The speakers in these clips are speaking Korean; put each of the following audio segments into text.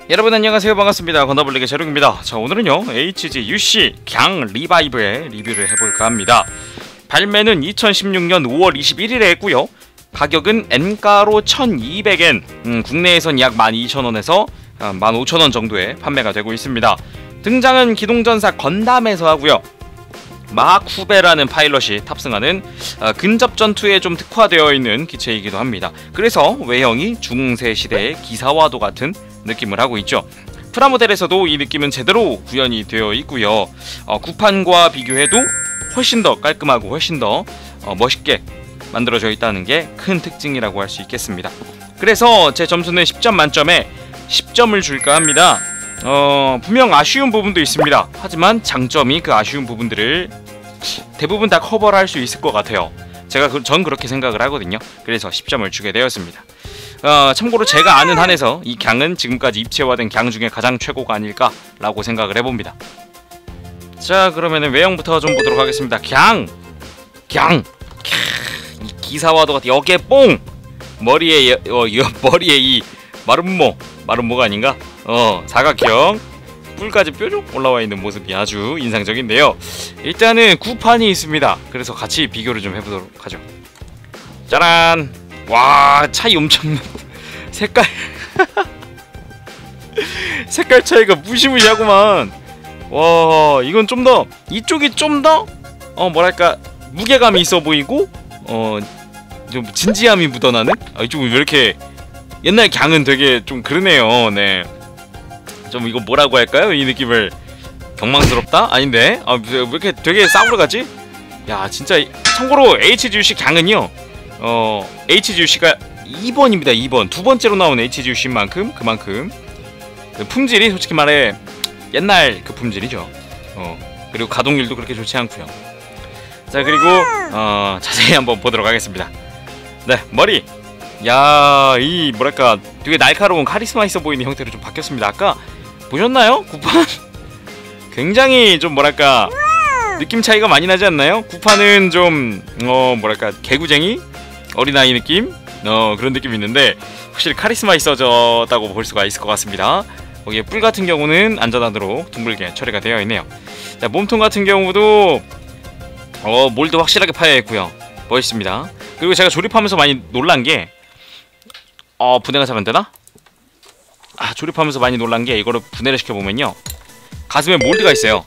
여러분 안녕하세요, 반갑습니다. 건너블릭의 재룡입니다. 자, 오늘은요 HG UC 갱 리바이브의 리뷰를 해볼까 합니다. 발매는 2016년 5월 21일에 했고요. 가격은 N가로 1200엔, 국내에선 약 12,000원에서 15,000원 정도에 판매가 되고 있습니다. 등장은 기동전사 건담에서 하고요. 마쿠베라는 파일럿이 탑승하는 근접 전투에 좀 특화되어 있는 기체이기도 합니다. 그래서 외형이 중세 시대의 기사와도 같은 느낌을 하고 있죠. 프라모델에서도 이 느낌은 제대로 구현이 되어 있고요. 구판과 비교해도 훨씬 더 깔끔하고 훨씬 더 멋있게 만들어져 있다는 게 큰 특징이라고 할 수 있겠습니다. 그래서 제 점수는 10점 만점에 10점을 줄까 합니다. 분명 아쉬운 부분도 있습니다. 하지만 장점이 그 아쉬운 부분들을 대부분 다 커버를 할 수 있을 것 같아요. 전 그렇게 생각을 하거든요. 그래서 10점을 주게 되었습니다. 참고로 제가 아는 한에서 이 갱은 지금까지 입체화된 갱 중에 가장 최고가 아닐까 라고 생각을 해봅니다. 자, 그러면은 외형부터 좀 보도록 하겠습니다. 갱! 이 기사와도 같은 여기에 뽕! 머리에 이 마름모가 아닌가? 사각형 뿔까지 뾰족 올라와 있는 모습이 아주 인상적인데요. 일단은 구판이 있습니다. 그래서 같이 비교를 좀 해보도록 하죠. 짜란! 와, 차이 엄청나. 색깔 색깔 차이가 무시무시하구만. 와, 이건 좀 더, 이쪽이 좀 더 뭐랄까 무게감이 있어 보이고 좀 진지함이 묻어나는? 이쪽은 왜 이렇게 옛날 갱은 되게 좀 그러네요. 네, 좀 이거 뭐라고 할까요? 이 느낌을 경망스럽다? 아닌데? 왜 이렇게 되게 싸구려 같지? 야, 진짜. 참고로 HGUC 갱은요 HGUC가 2번입니다. 2번 두 번째로 나온 HGUC만큼 그만큼 품질이 솔직히 말해 옛날 그 품질이죠. 그리고 가동률도 그렇게 좋지 않고요. 자, 그리고 자세히 한번 보도록 하겠습니다. 네, 머리. 야, 이 뭐랄까 되게 날카로운 카리스마 있어 보이는 형태로 좀 바뀌었습니다. 아까 보셨나요? 구판 굉장히 좀 뭐랄까 느낌 차이가 많이 나지 않나요? 구판은 좀 뭐랄까 개구쟁이 어린아이 느낌? 그런 느낌이 있는데 확실히 카리스마 있어졌다고 볼 수가 있을 것 같습니다. 거기에 뿔 같은 경우는 안전하도록 둥글게 처리가 되어 있네요. 자, 몸통 같은 경우도 몰드 확실하게 파여있고요. 멋있습니다. 그리고 제가 조립하면서 많이 놀란 게 분해가 잘 안되나? 조립하면서 많이 놀란 게 이거를 분해를 시켜보면요 가슴에 몰드가 있어요.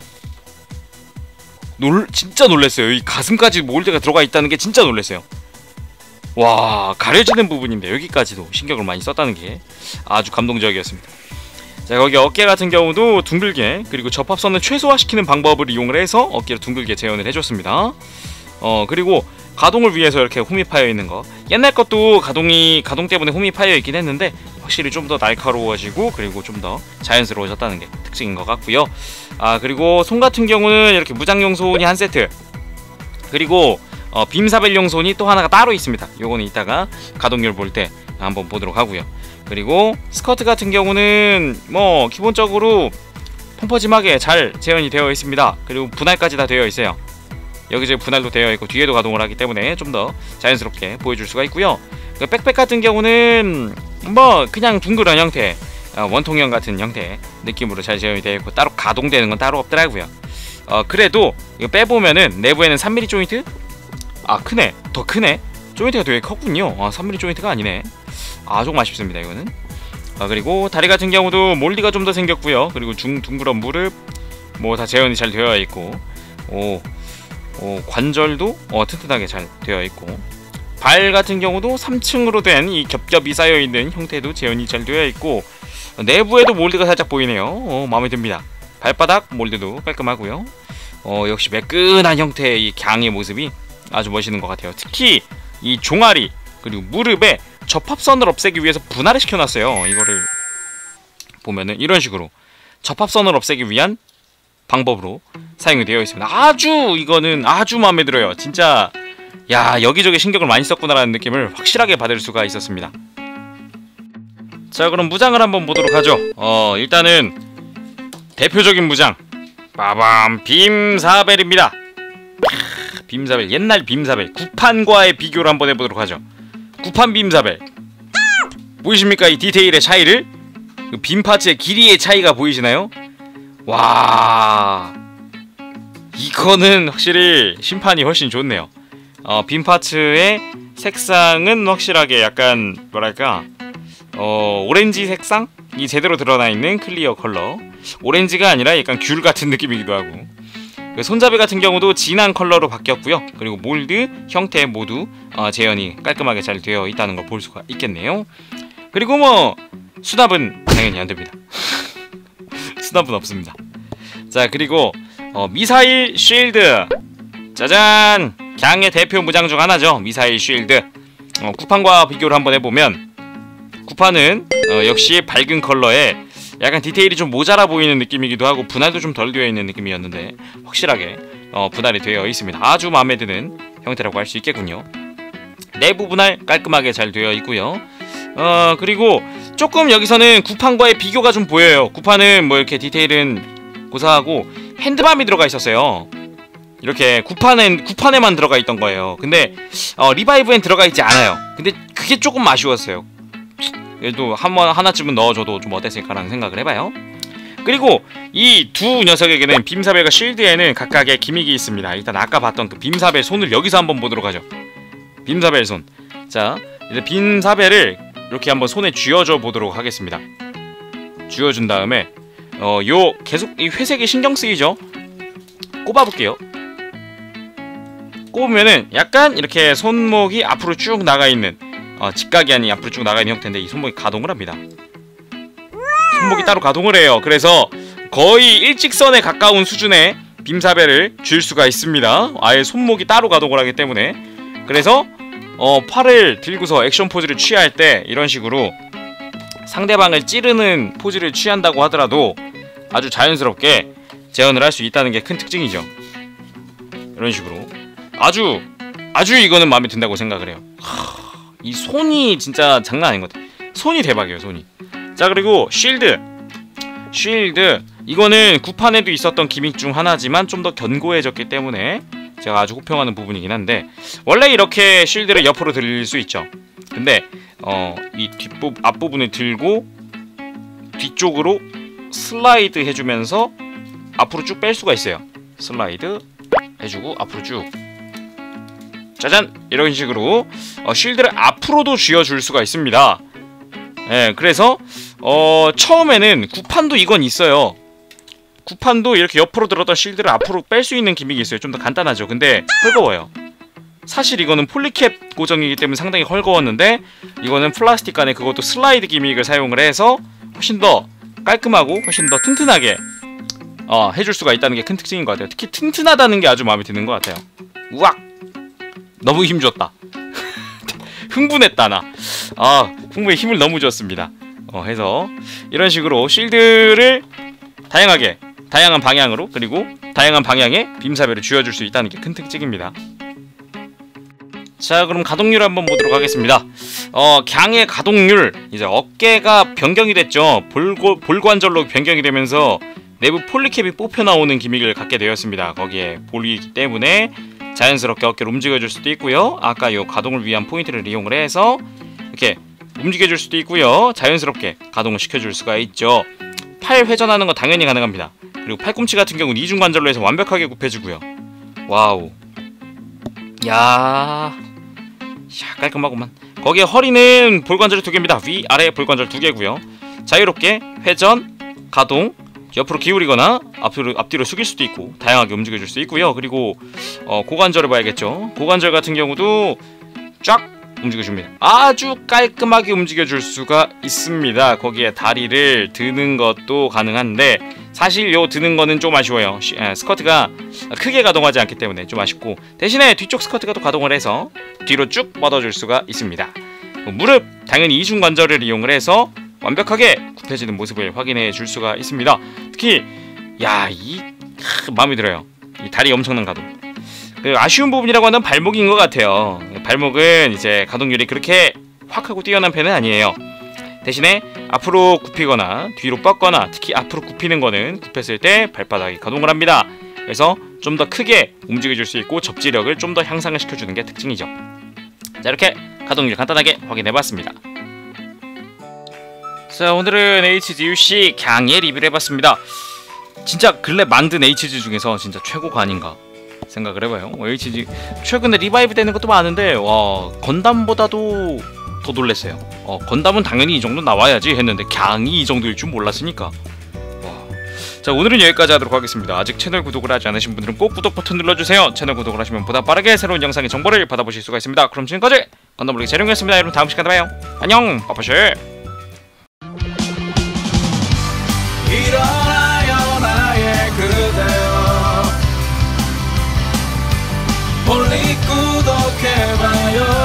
진짜 놀랬어요. 이 가슴까지 몰드가 들어가 있다는 게 진짜 놀랬어요. 와, 가려지는 부분인데 여기까지도 신경을 많이 썼다는 게 아주 감동적이었습니다. 자, 거기 어깨 같은 경우도 둥글게, 그리고 접합선을 최소화시키는 방법을 이용을 해서 어깨를 둥글게 재현을 해줬습니다. 그리고 가동을 위해서 이렇게 홈이 파여 있는 거, 옛날 것도 가동 때문에 홈이 파여 있긴 했는데 확실히 좀 더 날카로워지고 그리고 좀 더 자연스러워졌다는 게 특징인 것 같고요. 그리고 손 같은 경우는 이렇게 무장용 손이 한 세트, 그리고 빔사벨용 손이 또 하나가 따로 있습니다. 요거는 이따가 가동률 볼 때 한번 보도록 하고요. 그리고 스커트 같은 경우는 뭐 기본적으로 펑퍼짐하게 잘 재현이 되어 있습니다. 그리고 분할까지 다 되어 있어요. 여기저기 분할도 되어 있고 뒤에도 가동을 하기 때문에 좀 더 자연스럽게 보여줄 수가 있고요. 그 백팩 같은 경우는 뭐 그냥 둥그런 형태, 원통형 같은 형태 느낌으로 잘 재현이 되어 있고 따로 가동되는 건 따로 없더라고요. 그래도 이거 빼보면은 내부에는 3mm 조인트? 크네. 더 크네. 조인트가 되게 컸군요. 3mm 조인트가 아니네. 조금 아쉽습니다 이거는. 그리고 다리 같은 경우도 몰디가 좀 더 생겼고요. 그리고 둥그런 무릎 뭐 다 재현이 잘 되어 있고, 관절도 튼튼하게 잘 되어 있고, 발 같은 경우도 3층으로 된 이 겹겹이 쌓여 있는 형태도 재현이 잘 되어 있고, 내부에도 몰드가 살짝 보이네요. 마음에 듭니다. 발바닥 몰드도 깔끔하고요. 역시 매끈한 형태의 이 갱의 모습이 아주 멋있는 것 같아요. 특히 이 종아리 그리고 무릎에 접합선을 없애기 위해서 분할을 시켜놨어요. 이거를 보면은 이런 식으로 접합선을 없애기 위한 방법으로 사용이 되어 있습니다. 이거는 아주 마음에 들어요. 진짜 야, 여기저기 신경을 많이 썼구나라는 느낌을 확실하게 받을 수가 있었습니다. 자, 그럼 무장을 한번 보도록 하죠. 일단은 대표적인 무장 빠밤 빔사벨입니다. 빔사벨, 옛날 빔사벨 구판과의 비교를 한번 해보도록 하죠. 구판 빔사벨 보이십니까? 이 디테일의 차이를 그 빔 파츠의 길이의 차이가 보이시나요? 와, 이거는 확실히 심판이 훨씬 좋네요. 빔 파츠의 색상은 확실하게 약간 뭐랄까 오렌지 색상이 제대로 드러나 있는 클리어 컬러. 오렌지가 아니라 약간 귤 같은 느낌이기도 하고. 그 손잡이 같은 경우도 진한 컬러로 바뀌었고요. 그리고 몰드 형태 모두 재현이 깔끔하게 잘 되어 있다는 걸 볼 수가 있겠네요. 그리고 뭐 수납은 당연히 안 됩니다. 수납은 없습니다. 자, 그리고 미사일 쉴드. 짜잔! 갱의 대표 무장 중 하나죠. 미사일 쉴드. 쿠판과 비교를 한번 해보면 쿠판은 역시 밝은 컬러에 약간 디테일이 좀 모자라 보이는 느낌이기도 하고 분할도 좀 덜 되어 있는 느낌이었는데 확실하게 분할이 되어 있습니다. 아주 마음에 드는 형태라고 할 수 있겠군요. 내부 분할 깔끔하게 잘 되어 있고요. 그리고 조금 여기서는 구판과의 비교가 좀 보여요. 구판은 뭐 이렇게 디테일은 고사하고 핸드밤이 들어가 있었어요. 이렇게 구판에만 들어가 있던 거예요. 근데 리바이브엔 들어가 있지 않아요. 근데 그게 조금 아쉬웠어요. 그래도 하나쯤은 넣어줘도 좀 어땠을까라는 생각을 해봐요. 그리고 이 두 녀석에게는 빔사벨과 쉴드에는 각각의 기믹이 있습니다. 일단 아까 봤던 그 빔사벨 손을 여기서 한번 보도록 하죠. 빔사벨 손. 자, 이제 빔사벨을 이렇게 한번 손에 쥐어줘 보도록 하겠습니다. 쥐어준 다음에 요 계속 이 회색이 신경 쓰이죠? 꼽아볼게요. 꼽으면은 약간 이렇게 손목이 앞으로 쭉 나가 있는 직각이 아닌 앞으로 쭉 나가 있는 형태인데 이 손목이 가동을 합니다. 손목이 따로 가동을 해요. 그래서 거의 일직선에 가까운 수준의 빔사벨을 줄 수가 있습니다. 아예 손목이 따로 가동을 하기 때문에. 그래서 팔을 들고서 액션 포즈를 취할 때 이런 식으로 상대방을 찌르는 포즈를 취한다고 하더라도 아주 자연스럽게 재현을 할 수 있다는 게 큰 특징이죠. 이런 식으로 아주 이거는 마음에 든다고 생각을 해요. 이 손이 진짜 장난 아닌 것 같아. 손이 대박이에요, 손이. 자, 그리고 쉴드 이거는 구판에도 있었던 기믹 중 하나지만 좀 더 견고해졌기 때문에 제가 아주 호평하는 부분이긴 한데 원래 이렇게 쉴드를 옆으로 들릴 수 있죠. 근데 이 앞부분을 들고 뒤쪽으로 슬라이드 해주면서 앞으로 쭉 뺄 수가 있어요. 슬라이드 해주고 앞으로 쭉 짜잔! 이런 식으로 쉴드를 앞으로도 쥐어줄 수가 있습니다. 예, 그래서 처음에는 구판도 이건 있어요. 구판도 이렇게 옆으로 들었던 쉴드를 앞으로 뺄 수 있는 기믹이 있어요. 좀 더 간단하죠. 근데 헐거워요. 사실 이거는 폴리캡 고정이기 때문에 상당히 헐거웠는데 이거는 플라스틱 안에 그것도 슬라이드 기믹을 사용을 해서 훨씬 더 깔끔하고 훨씬 더 튼튼하게 해줄 수가 있다는 게 큰 특징인 것 같아요. 특히 튼튼하다는 게 아주 마음에 드는 것 같아요. 우악! 너무 힘줬다. 흥분했다 나. 흥분에 힘을 너무 줬습니다. 해서 이런 식으로 쉴드를 다양한 방향으로 그리고 다양한 방향에 빔사벨을 쥐어줄 수 있다는 게 큰 특징입니다. 자, 그럼 가동률 한번 보도록 하겠습니다. 갱의 가동률 이제 어깨가 변경이 됐죠. 볼관절로 변경이 되면서 내부 폴리캡이 뽑혀 나오는 기믹을 갖게 되었습니다. 거기에 볼이기 때문에 자연스럽게 어깨를 움직여줄 수도 있고요. 아까 요 가동을 위한 포인트를 이용을 해서 이렇게 움직여줄 수도 있고요. 자연스럽게 가동을 시켜줄 수가 있죠. 팔 회전하는 건 당연히 가능합니다. 그리고 팔꿈치 같은 경우는 이중관절로 해서 완벽하게 굽혀주고요. 와우. 야, 깔끔하구만. 거기에 허리는 볼관절 2개입니다. 위, 아래 볼관절 2개고요. 자유롭게 회전, 가동, 옆으로 기울이거나 앞뒤로 숙일 수도 있고 다양하게 움직여줄 수 있고요. 그리고 고관절을 봐야겠죠. 고관절 같은 경우도 쫙 움직여줍니다. 아주 깔끔하게 움직여줄 수가 있습니다. 거기에 다리를 드는 것도 가능한데 사실 요 드는 거는 좀 아쉬워요. 스커트가 크게 가동하지 않기 때문에 좀 아쉽고 대신에 뒤쪽 스커트가 또 가동을 해서 뒤로 쭉 뻗어줄 수가 있습니다. 무릎 당연히 이중관절을 이용을 해서 완벽하게 굽혀지는 모습을 확인해 줄 수가 있습니다. 특히 마음에 들어요. 이 다리 엄청난 가동. 아쉬운 부분이라고 하는 발목인 것 같아요. 발목은 이제 가동률이 그렇게 확 하고 뛰어난 편은 아니에요. 대신에 앞으로 굽히거나 뒤로 뻗거나 특히 앞으로 굽히는 거는 굽혔을 때 발바닥이 가동을 합니다. 그래서 좀 더 크게 움직여줄 수 있고 접지력을 좀 더 향상을 시켜주는 게 특징이죠. 자, 이렇게 가동률 간단하게 확인해봤습니다. 자, 오늘은 HGUC 강의 리뷰를 해봤습니다. 진짜 근래 만든 HG 중에서 진짜 최고가 아닌가 생각을 해봐요. HG 최근에 리바이브 되는 것도 많은데 와, 건담보다도 더 놀랬어요. 건담은 당연히 이 정도 나와야지 했는데 강이 이 정도일 줄 몰랐으니까. 와. 자, 오늘은 여기까지 하도록 하겠습니다. 아직 채널 구독을 하지 않으신 분들은 꼭 구독 버튼 눌러주세요. 채널 구독을 하시면 보다 빠르게 새로운 영상의 정보를 받아보실 수가 있습니다. 그럼 지금까지 건담블록의 재룡이었습니다. 여러분 다음 시간에 봐요. 안녕. 빠빠시. 일어나요 나의 그대여, 볼리 구독해봐요.